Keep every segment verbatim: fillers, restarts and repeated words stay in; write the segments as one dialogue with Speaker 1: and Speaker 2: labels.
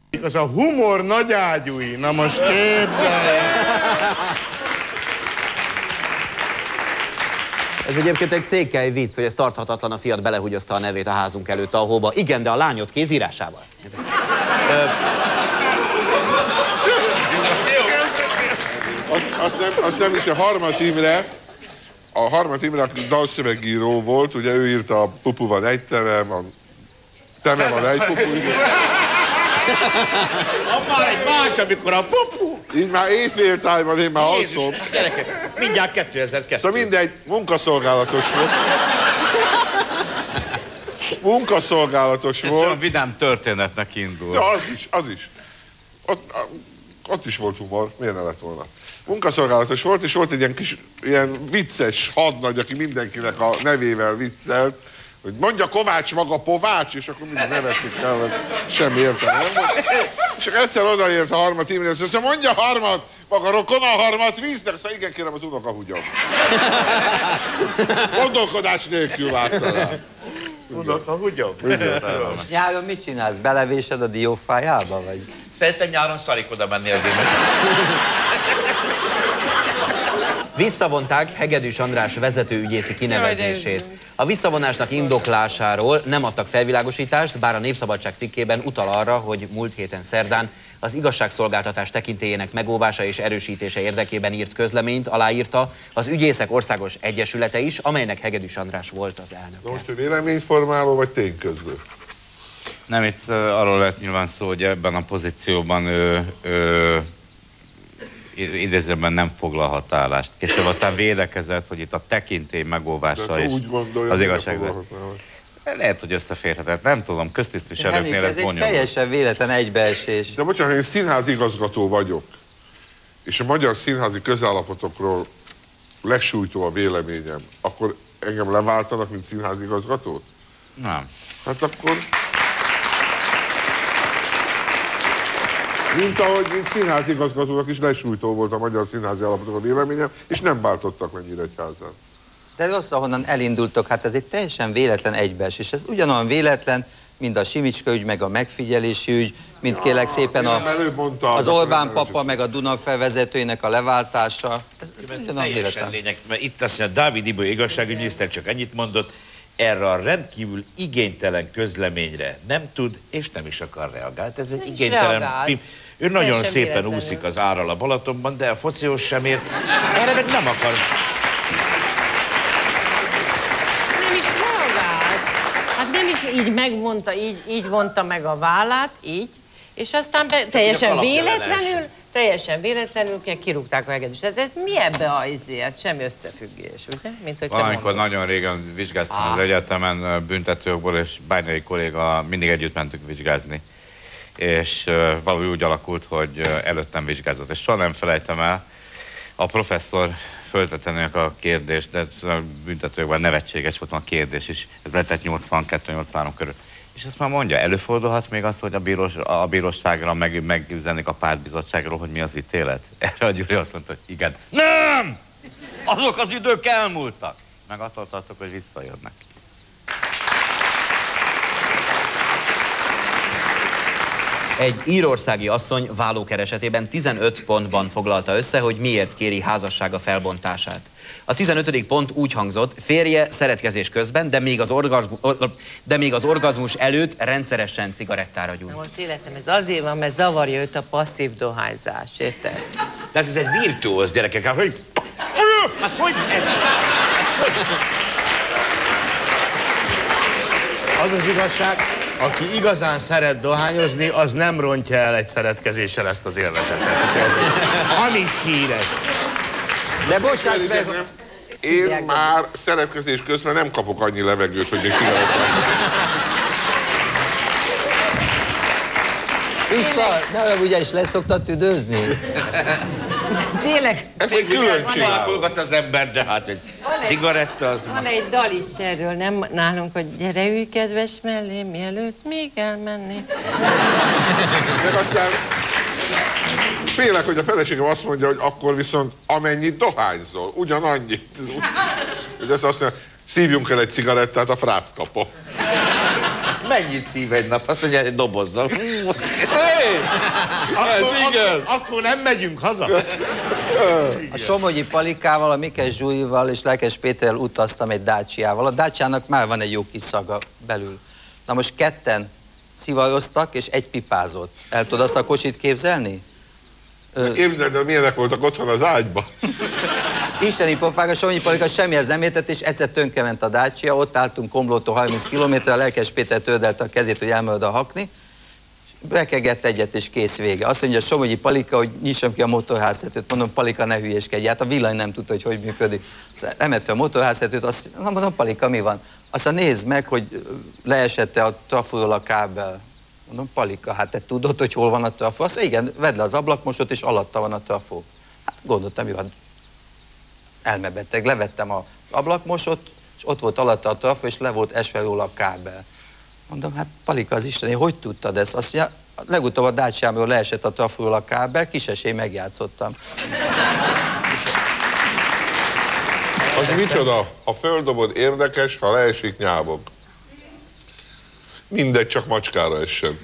Speaker 1: Az a humor nagyágyúi. Na most képzelj!
Speaker 2: Ez egyébként egy székely vicc, hogy ez tarthatatlan, a fiat belehúgyozta a nevét a házunk előtt a hóba. Igen, de a lányot kézírásával.
Speaker 3: Azt, azt, nem, azt nem is a Harmat Imre, a Harmat Imre, aki dalszövegíró volt, ugye ő írta a Pupu van egy terem, a teme van egy pupu.
Speaker 1: Van egy más, amikor a pupu.
Speaker 3: Így már éjféltájban én már alszom.
Speaker 1: Gyerekek, mindjárt kétezer-kettő.
Speaker 3: Szóval mindegy, munkaszolgálatos volt. Munkaszolgálatos
Speaker 4: Ez
Speaker 3: volt.
Speaker 4: olyan vidám történetnek indul.
Speaker 3: Ja, az is, az is. Ott, ott is volt humor, miért ne lett volna. Munkaszolgálatos volt, és volt egy ilyen kis, ilyen vicces hadnagy, aki mindenkinek a nevével viccelt, hogy mondja Kovács maga Povács, és akkor mindig nevetni kell, mert semmi értelme nem volt. És akkor egyszer odaért a Harmat Imre, és azt mondja, mondja Harmat, maga rokon a Harmat víznek, szóval igen, kérem, az unokahugyom. Gondolkodás nélkül vágta rá.
Speaker 1: Unokahugyom?
Speaker 5: És nyáron mit csinálsz? Belevésed a diófájába, vagy?
Speaker 1: Szerintem nyáron szarik oda menni az ének.
Speaker 2: Visszavonták Hegedűs András vezetőügyészi kinevezését. A visszavonásnak indoklásáról nem adtak felvilágosítást, bár a Népszabadság cikkében utal arra, hogy múlt héten szerdán az igazságszolgáltatás tekintélyének megóvása és erősítése érdekében írt közleményt aláírta az Ügyészek Országos Egyesülete is, amelynek Hegedűs András volt az elnöke.
Speaker 3: Most ő véleményformáló vagy tényközlő?
Speaker 4: Nem, itt uh, arról lehet nyilván szó, hogy ebben a pozícióban ő, ő idézőben nem foglalhat állást. Később aztán védekezett, hogy itt a tekintély megóvása és az igazság. Lehet, hogy összeférhetett. Nem tudom, köztisztviselőknél ez bonyolult.
Speaker 5: Ez egy teljesen véletlen egybeesés.
Speaker 3: De bocsánat, én színházi igazgató vagyok, és a magyar színházi közállapotokról lesújtó a véleményem, akkor engem leváltanak, mint színházi igazgatót?
Speaker 4: Nem.
Speaker 3: Hát akkor... Mint ahogy mint színházi igazgatónak is lesújtó volt a magyar színházi állapotok a véleményem, és nem váltottak meg Nyíregyházán.
Speaker 5: De rossz, ahonnan elindultok, hát ez egy teljesen véletlen egybeesés. Ez ugyanolyan véletlen, mint a Simicska ügy, meg a megfigyelési ügy, mint kérlek szépen a, az Orbán papa, meg a Duna felvezetőinek a leváltása. Ez, ez ugyanolyan véletlen.
Speaker 6: Lényeg, mert itt azt mondja, Dávid Iboly igazságügyminiszter csak ennyit mondott, erre a rendkívül igénytelen közleményre nem tud és nem is akar reagálni. Ez egy igénytelen film. Ő nagyon szépen véletlenül úszik az árral a Balatonban, de a fociós sem ért. Erre meg nem akar.
Speaker 7: Nem is reagált. Hát nem is így megmondta, így, így vonta meg a vállát, így, és aztán be, teljesen véletlenül, teljesen véletlenül kirúgták a Hegedűst. Tehát mi ebbe a izért? Semmi összefüggés, ugye? Mint hogy
Speaker 4: valamikor nagyon régen vizsgáztam ah. az egyetemen büntetőjogból, és bányai kolléga mindig együtt mentünk vizsgázni. És uh, valahogy úgy alakult, hogy uh, előttem vizsgázott. És soha nem felejtem el, a professzor föltette ennek a kérdést, de a büntetőjogban nevetséges volt a kérdés is. Ez lehetett nyolcvankettő nyolcvanhárom körül. És azt már mondja, előfordulhat még az, hogy a, bírós, a bíróságra meg, megüzennék a pártbizottságról, hogy mi az ítélet? Erre a Gyuri azt mondta, hogy igen. Nem! Azok az idők elmúltak! Meg attól tartok, hogy visszajönnek.
Speaker 2: Egy írországi asszony vállókeresetében tizenöt pontban foglalta össze, hogy miért kéri házassága felbontását. A tizenötödik pont úgy hangzott, férje szeretkezés közben, de még az, orgazmus, de még az orgazmus előtt rendszeresen cigarettára gyújt.
Speaker 7: Most életem, ez azért van, mert zavarja őt a passzív dohányzás, érted?
Speaker 6: Tehát ez egy virtuóz, gyerekek. Hát hogy... Hát hogy ez?
Speaker 1: Az az igazság, aki igazán szeret dohányozni, az nem rontja el egy szeretkezéssel ezt az élvezetet. Hamis hírek.
Speaker 5: De bocsáss meg...
Speaker 3: Én már szeretkezés közben nem kapok annyi levegőt, hogy még cigarettát.
Speaker 5: Pista, ne olyan ugye is lesz szoktad tüdőzni?
Speaker 7: Tényleg?
Speaker 3: Ez egy külön csinál.
Speaker 6: Az ember, de hát egy cigaretta az...
Speaker 7: Van egy dal is erről, nem nálunk, hogy gyere ülj kedves mellé, mielőtt még elmenni.
Speaker 3: Meg aztán félek, hogy a feleségem azt mondja, hogy akkor viszont amennyit dohányzol, ugyanannyit. Hogy ezt azt mondja, szívjunk el egy cigarettát, a frász kapom.
Speaker 6: Mennyit szív egy nap? Azt mondja, egy dobozzal.
Speaker 3: Hé! Ez igen!
Speaker 1: Akkor nem megyünk haza.
Speaker 5: A Somogyi Palikával, a Mikes Zsúlyval és Lelkes Péterrel utaztam egy Dacia-val. A Dacia-nak már van egy jó kis szaga belül. Na most ketten szivajoztak, és egy pipázott. El tudod azt a kosit képzelni?
Speaker 3: Képzeld el, milyenek voltak otthon az ágyba.
Speaker 5: Isteni pofák, a Somogyi Palika semmihez nem értett, és egyszer tönkrement a Dacia, ott álltunk Komlótól harminc kilométerre, a Lelkes Péter tördelte a kezét, hogy elmered a hakni, bekegett egyet, és kész vége. Azt mondja a Somogyi Palika, hogy nyissam ki a motorháztetőt. Mondom, Palika, ne hülyéskedj, hát a villany nem tudta, hogy hogy működik. Emelt fel a motorháztetőt, azt mondom, mondom, Palika, mi van? Aztán nézd meg, hogy leesett-e a trafóról a kábel. Mondom, Palika, hát te tudod, hogy hol van a trafó? Azt igen, vedd le az ablakmosót, és alatta van a trafó. Hát gondoltam, jó, hát elmebeteg. Levettem az ablakmosót, és ott volt alatta a trafó, és le volt esve róla a kábel. Mondom, hát Palika, az Isten, hogy tudtad ezt? Azt mondja, legutóbb a Dacia-mról leesett a trafóról a kábel, kis esély megjátszottam.
Speaker 3: Az micsoda? Ha földobod, érdekes, ha leesik, nyávog. Mindegy, csak macskára essen.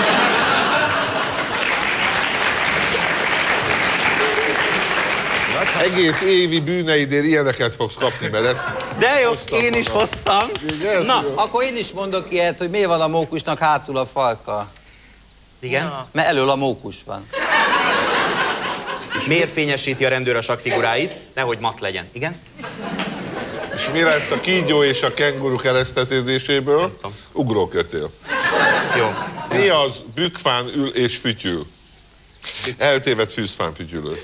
Speaker 3: Egész évi bűneidért ilyeneket fogsz kapni, mert ezt...
Speaker 2: De jó, én is hoztam.
Speaker 3: Igen?
Speaker 5: Na, akkor én is mondok ilyet, hogy miért van a mókusnak hátul a farka.
Speaker 2: Igen?
Speaker 5: Mert elől a mókus van.
Speaker 2: Miért fényesíti a rendőr a sakkfiguráit? Nehogy mat legyen. Igen?
Speaker 3: És mi lesz a kígyó és a kenguru kereszteződéséből? Ugrókötél.
Speaker 2: Jó.
Speaker 3: Mi az bükkfán ül és fütyül? Eltévedt fűzfán fütyülő.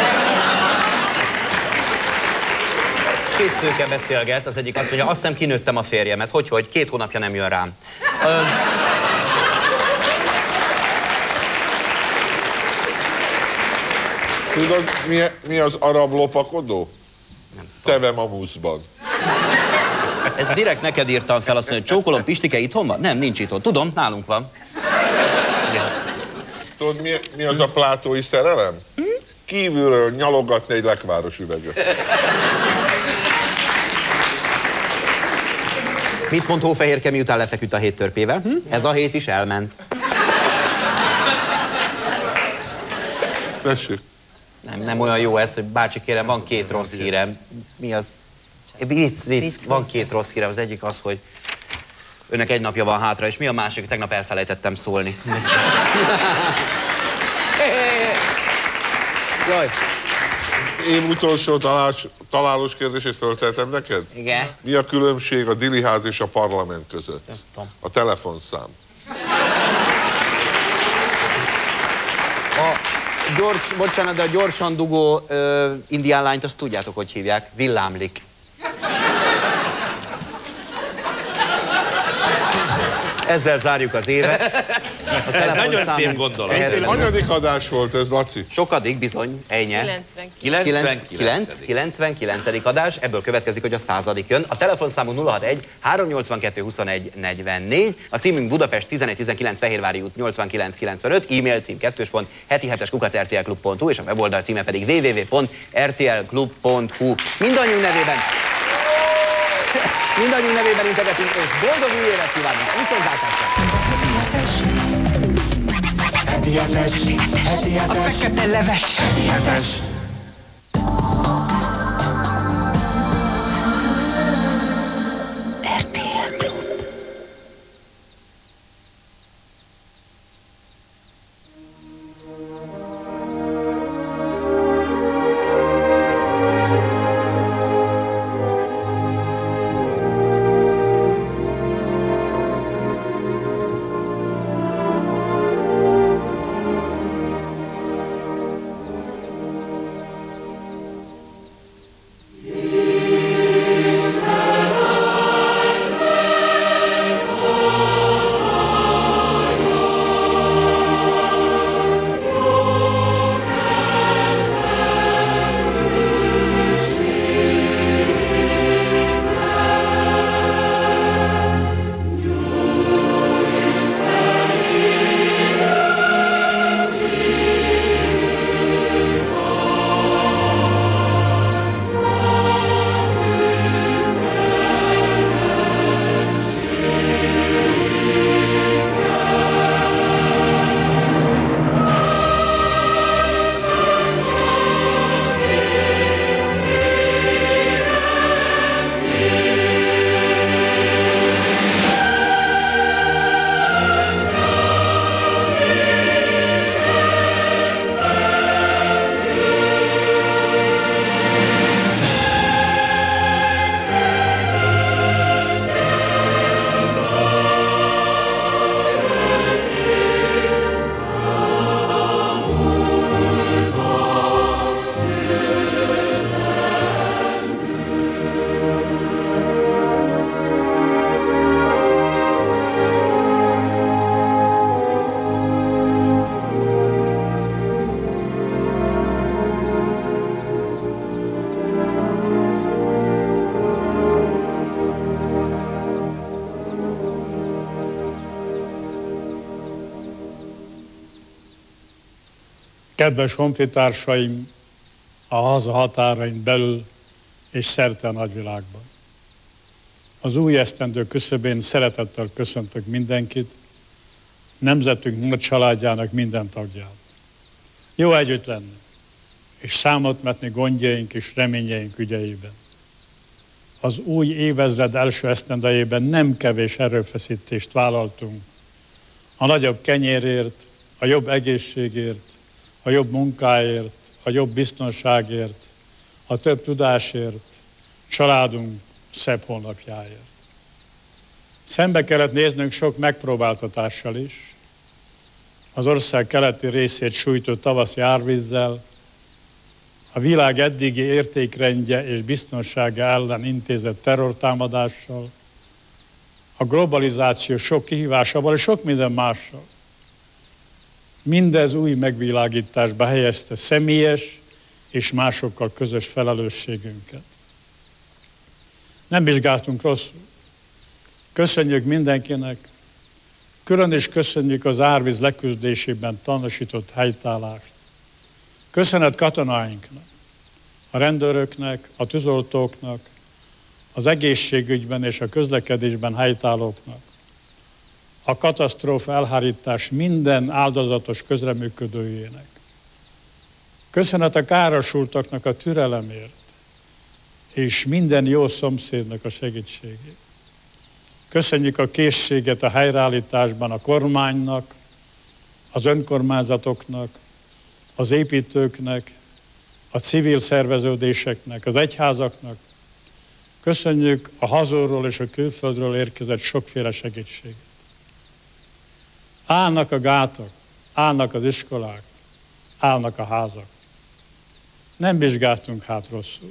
Speaker 2: Két szőke beszélget, az egyik azt mondja, azt hiszem kinőttem a férjemet. Hogy, hogy? Két hónapja nem jön rám. Ö...
Speaker 3: Tudod, mi, mi az arab lopakodó? Teve mamuszban.
Speaker 2: Ez direkt neked írtam fel, azt mondja, csókolom, Pistike itthon van? Nem, nincs itthon. Tudom, nálunk van. Igen.
Speaker 3: Tudod, mi, mi az a plátói szerelem? Hm? Kívülről nyalogatni egy lekváros üveget.
Speaker 2: Mit mond Hófehérke, miután lefeküdt a hét törpével? Hm? Ez a hét is elment.
Speaker 3: Tessék.
Speaker 2: Nem, nem olyan jó ez, hogy bácsi kérem, van két rossz hírem. Mi az? Vicc, vicc, van két rossz hírem. Az egyik az, hogy önnek egy napja van hátra, és mi a másik? Tegnap elfelejtettem szólni. Jaj.
Speaker 3: Én utolsó találós, találós kérdését fölteltem neked?
Speaker 2: Igen.
Speaker 3: Mi a különbség a Diliház és a parlament között? A telefonszám.
Speaker 2: A gyors, bocsánat, de a gyorsan dugó ö, indián lányt, azt tudjátok, hogy hívják? Villámlik. Ezzel zárjuk az évet. A
Speaker 6: ez nagyon szép gondolat.
Speaker 3: Hanyadik adás volt ez, Laci?
Speaker 2: Sokadik, bizony, ennyi.
Speaker 6: kilencvenkilenc.
Speaker 2: kilencvenkilencedik adás, ebből következik, hogy a századik jön. A telefonszámunk nulla hatvanegy háromnyolcvankettő huszonegy negyvennégy, a címünk Budapest tizenegy tizenkilenc Fehérvári út nyolcvankilenc kilencvenöt, e-mail cím kettős pont heti hetes kukac er té el klub pont hu, és a weboldal címe pedig double-u double-u double-u pont er té el klub pont hu. Mindannyiunk nevében Mindannyiunk nevében integetünk, és boldog új évet kívánunk! Viszontlátásra!
Speaker 8: Heti hetes, heti hetes, a fekete leves, heti hetes.
Speaker 9: Kedves honfitársaim a haza határain belül és szerte a nagyvilágban. Az új esztendő küszöbén szeretettel köszöntök mindenkit, nemzetünk nagy családjának minden tagját. Jó együtt lenni, és számot vetni gondjaink és reményeink ügyeiben. Az új évezred első esztendejében nem kevés erőfeszítést vállaltunk a nagyobb kenyérért, a jobb egészségért, a jobb munkáért, a jobb biztonságért, a több tudásért, családunk szebb holnapjáért. Szembe kellett néznünk sok megpróbáltatással is, az ország keleti részét sújtó tavaszi árvízzel, a világ eddigi értékrendje és biztonsága ellen intézett terrortámadással, a globalizáció sok kihívásával és sok minden mással. Mindez új megvilágításba helyezte személyes és másokkal közös felelősségünket. Nem vizsgáltunk rosszul. Köszönjük mindenkinek, külön is köszönjük az árvíz leküzdésében tanúsított helytállást. Köszönet katonáinknak, a rendőröknek, a tűzoltóknak, az egészségügyben és a közlekedésben helytállóknak, a katasztrófa elhárítás minden áldozatos közreműködőjének. Köszönet a károsultaknak a türelemért, és minden jó szomszédnak a segítségét. Köszönjük a készséget a helyreállításban a kormánynak, az önkormányzatoknak, az építőknek, a civil szerveződéseknek, az egyházaknak. Köszönjük a hazúról és a külföldről érkezett sokféle segítséget. Állnak a gátak, állnak az iskolák, állnak a házak. Nem vizsgáltunk hát rosszul,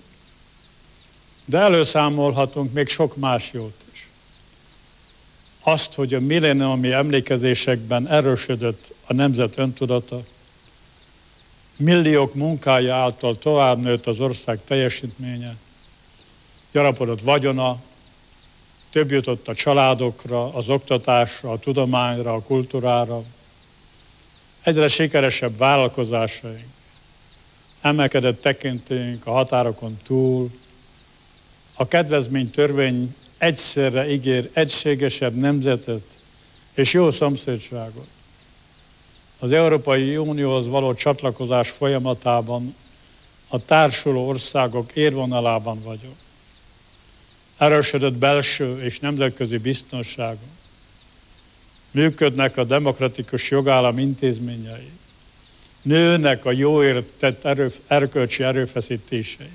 Speaker 9: de előszámolhatunk még sok más jót is. Azt, hogy a millenniumi emlékezésekben erősödött a nemzet öntudata, milliók munkája által tovább nőtt az ország teljesítménye, gyarapodott vagyona, több jutott a családokra, az oktatásra, a tudományra, a kultúrára, egyre sikeresebb vállalkozásaink, emelkedett tekintélyünk a határokon túl, a kedvezménytörvény egyszerre ígér egységesebb nemzetet és jó szomszédságot. Az Európai Unióhoz való csatlakozás folyamatában a társuló országok érvonalában vagyok. Erősödött belső és nemzetközi biztonságon. Működnek a demokratikus jogállam intézményei. Nőnek a jóért tett erő, erkölcsi erőfeszítései.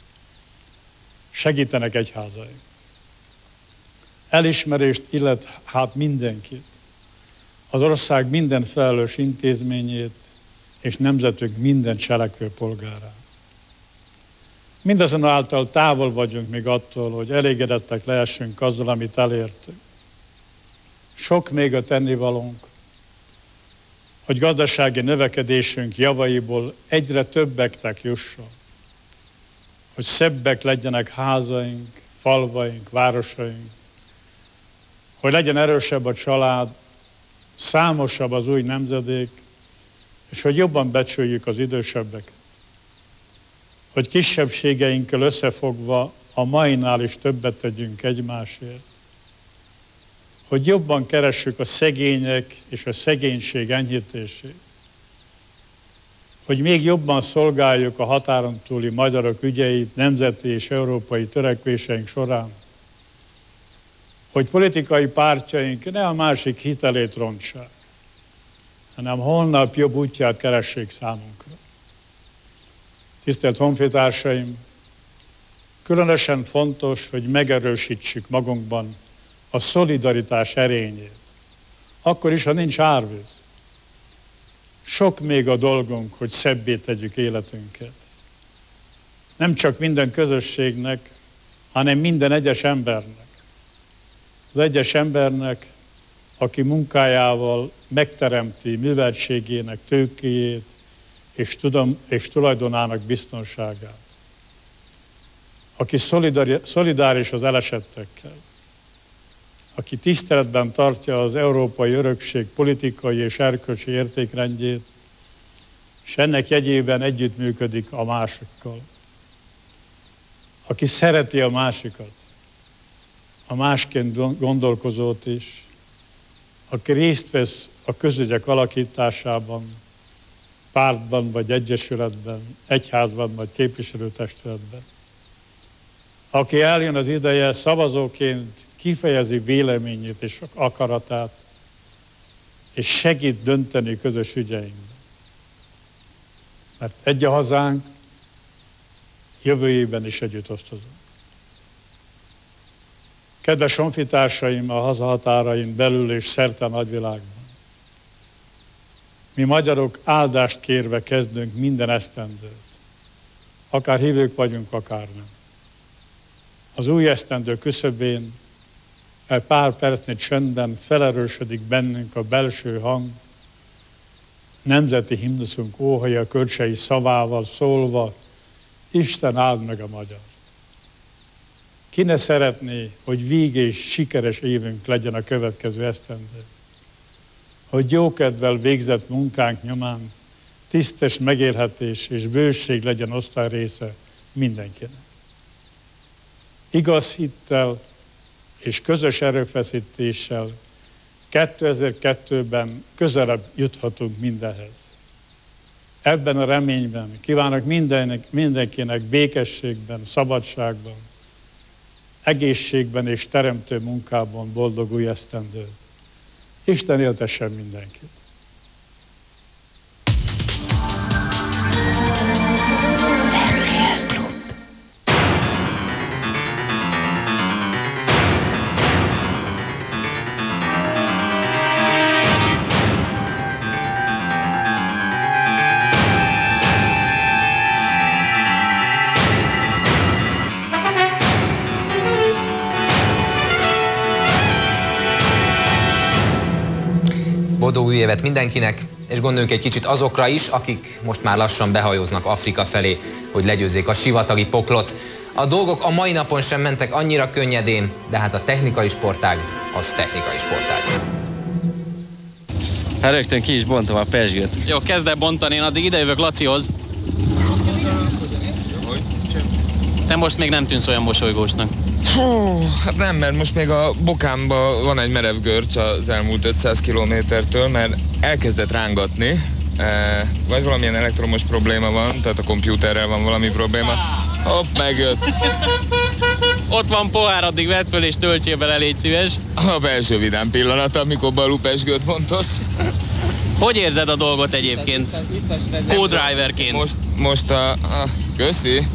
Speaker 9: Segítenek egyházaink. Elismerést illet hát mindenkit, az ország minden felelős intézményét és nemzetünk minden cselekvő polgárát. Mindazonáltal távol vagyunk még attól, hogy elégedettek lehessünk azzal, amit elértünk. Sok még a tennivalónk, hogy gazdasági növekedésünk javaiból egyre többeknek jusson, hogy szebbek legyenek házaink, falvaink, városaink, hogy legyen erősebb a család, számosabb az új nemzedék, és hogy jobban becsüljük az idősebbeket. Hogy kisebbségeinkkel összefogva a mainál is többet tegyünk egymásért. Hogy jobban keressük a szegények és a szegénység enyhítését. Hogy még jobban szolgáljuk a határon túli magyarok ügyeit nemzeti és európai törekvéseink során. Hogy politikai pártjaink ne a másik hitelét rontsák, hanem holnap jobb útját keressék számunkra. Tisztelt honfitársaim, különösen fontos, hogy megerősítsük magunkban a szolidaritás erényét. Akkor is, ha nincs árvíz. Sok még a dolgunk, hogy szebbé tegyük életünket. Nem csak minden közösségnek, hanem minden egyes embernek. Az egyes embernek, aki munkájával megteremti műveltségének tőkéjét és, tudom, és tulajdonának biztonságát. Aki szolidáris az elesettekkel. Aki tiszteletben tartja az európai örökség politikai és erkölcsi értékrendjét, és ennek jegyében együttműködik a másikkal. Aki szereti a másikat, a másként gondolkozót is, aki részt vesz a közügyek alakításában, pártban vagy egyesületben, egyházban vagy képviselőtestületben. Aki eljön az ideje, szavazóként kifejezi véleményét és akaratát, és segít dönteni közös ügyeinkben. Mert egy a hazánk, jövőjében is együtt osztozunk. Kedves honfitársaim a hazahatárain belül és szerte a nagyvilágban, mi magyarok áldást kérve kezdünk minden esztendőt. Akár hívők vagyunk, akár nem. Az új esztendő küszöbén egy pár percnyi csendben felerősödik bennünk a belső hang, nemzeti himnuszunk óhaja kölcsei szavával szólva, Isten áld meg a magyar. Ki ne szeretné, hogy vég és sikeres évünk legyen a következő esztendő. Hogy jókedvel végzett munkánk nyomán tisztes megélhetés és bőség legyen osztály része mindenkinek. Igaz hittel és közös erőfeszítéssel kétezer-kettőben közelebb juthatunk mindenhez. Ebben a reményben kívánok mindenkinek, mindenkinek békességben, szabadságban, egészségben és teremtő munkában boldog új esztendőt. Isten éltessen mindenkit!
Speaker 10: Boldog új évet mindenkinek, és gondoljunk egy kicsit azokra is, akik most már lassan behajóznak Afrika felé, hogy legyőzzék a sivatagi poklot. A dolgok a mai napon sem mentek annyira könnyedén, de hát a technikai sportág az technikai sportág.
Speaker 11: Hát rögtön ki is bontom a pezsgőt.
Speaker 12: Jó, kezd el bontani, én addig idejövök Lacihoz. Te most még nem tűnsz olyan mosolygósnak.
Speaker 13: Hú, hát nem, mert most még a bokámban van egy merev görcs az elmúlt ötszáz kilométertől, mert elkezdett rángatni, e, vagy valamilyen elektromos probléma van, tehát a kompjúterrel van valami probléma. Hopp, megjött.
Speaker 12: Ott van pohár, addig vedd föl és töltsél bele, légy szíves.
Speaker 13: A belső vidám pillanat, amikor balú pezsgőt bontasz.
Speaker 12: Hogy érzed a dolgot egyébként? Co-driverként.
Speaker 13: Most, most a, a... Köszi.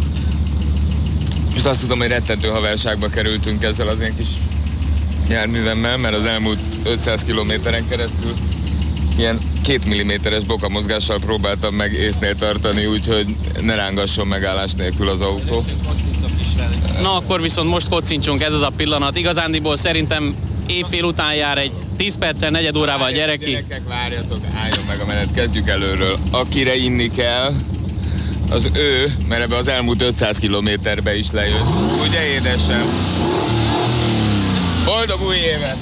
Speaker 13: Most azt tudom, hogy rettentő haverságba kerültünk ezzel az én kis járművemmel, mert az elmúlt ötszáz kilométeren keresztül ilyen két milliméteres bokamozgással próbáltam meg észnél tartani, úgyhogy ne rángasson megállás nélkül az autó.
Speaker 12: Na akkor viszont most kocincsunk, ez az a pillanat. Igazándiból szerintem évfél után jár egy tíz perccel, negyed órával gyereki.
Speaker 13: Gyerekek, várjatok, álljon meg a menet, kezdjük előről. Akire inni kell, az ő, mert ebbe az elmúlt ötszáz kilométerbe is lejött. Ugye, édesem? Boldog új évet!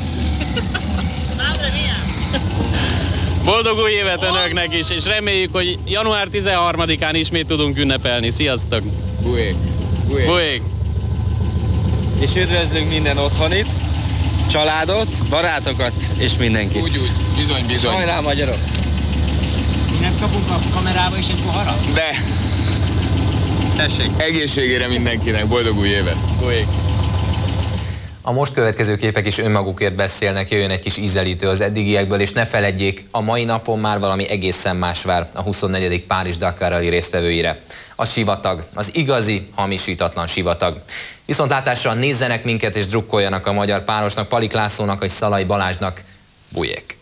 Speaker 12: Boldog új évet önöknek is, és reméljük, hogy január tizenharmadikán ismét tudunk ünnepelni. Sziasztok!
Speaker 13: Bujék! Bujék!
Speaker 12: Bujék.
Speaker 11: És üdvözlünk minden otthonit, családot, barátokat és mindenkit.
Speaker 13: Úgy, úgy. Bizony, bizony.
Speaker 11: Hajrá, magyarok!
Speaker 14: Mi nem kapunk a kamerába is egy poharat?
Speaker 13: De!
Speaker 11: Tessék!
Speaker 13: Egészségére mindenkinek, boldog új évet!
Speaker 11: Bujék!
Speaker 10: A most következő képek is önmagukért beszélnek, jöjjön egy kis ízelítő az eddigiekből, és ne feledjék, a mai napon már valami egészen más vár a huszonnegyedik Párizs-Dakar Rally résztvevőire. A sivatag, az igazi, hamisítatlan sivatag. Viszontlátásra nézzenek minket és drukkoljanak a magyar párosnak, Palik Lászlónak és Szalai Balázsnak. Bujék!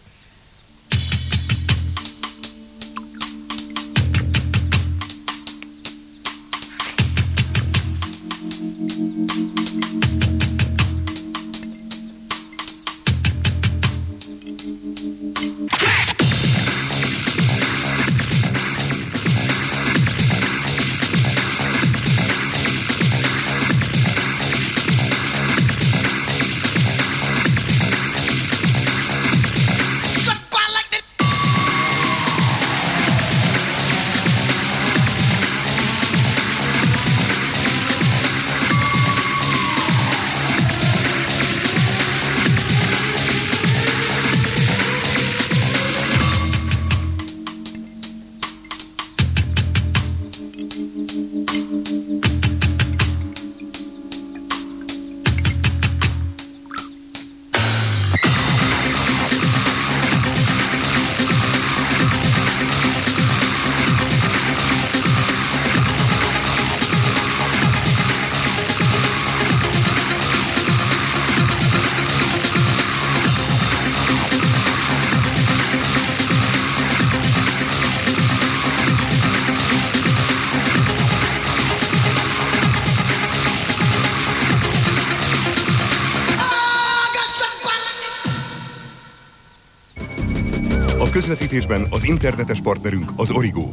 Speaker 15: közvetítésben az internetes partnerünk az Origo.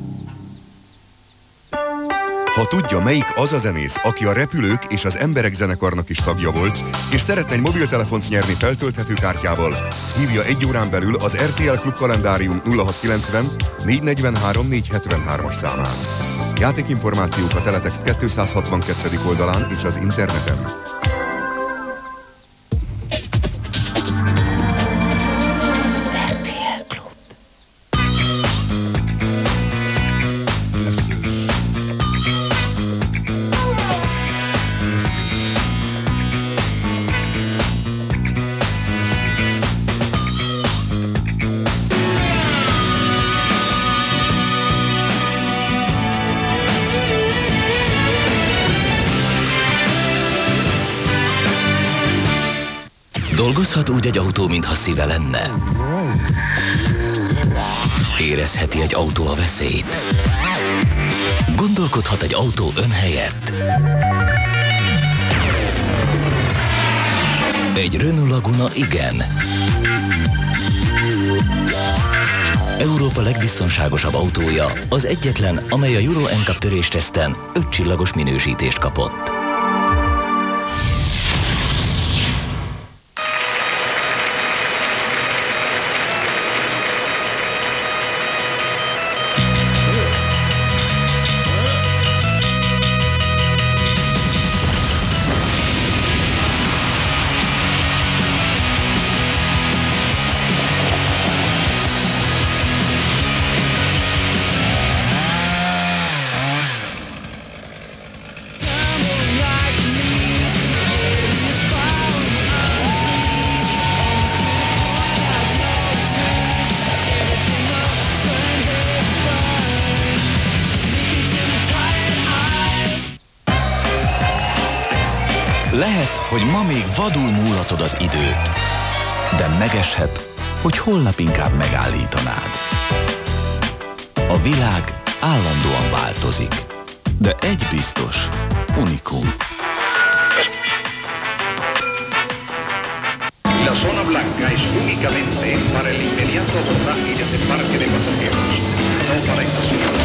Speaker 15: Ha tudja, melyik az a zenész, aki a Repülők és az Emberek zenekarnak is tagja volt, és szeretne egy mobiltelefont nyerni feltölthető kártyával, hívja egy órán belül az er té el Klub Kalendárium nulla hat kilencven négy negyvenhárom négy hetvenhárom-as számán. Játékinformációk a Teletext kétszázhatvankettő. oldalán és az interneten.
Speaker 16: Dolgozhat úgy egy autó, mintha szíve lenne. Érezheti egy autó a veszélyt. Gondolkodhat egy autó ön helyett. Egy Renault Laguna igen. Európa legbiztonságosabb autója, az egyetlen, amely a Euro en cáp törésteszten öt csillagos minősítést kapott.
Speaker 17: Lehet, hogy ma még vadul múlatod az időt, de megeshet, hogy holnap inkább megállítanád. A világ állandóan változik, de egy biztos, unikum.
Speaker 18: La zona blanca es únicamente para el inmediato abordaje y desembarque de pasajeros, no para estacionar.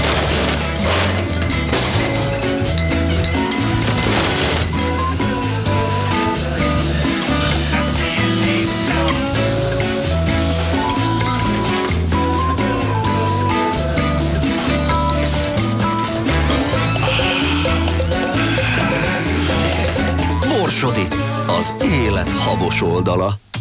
Speaker 17: Borsodi, az élet habos oldala.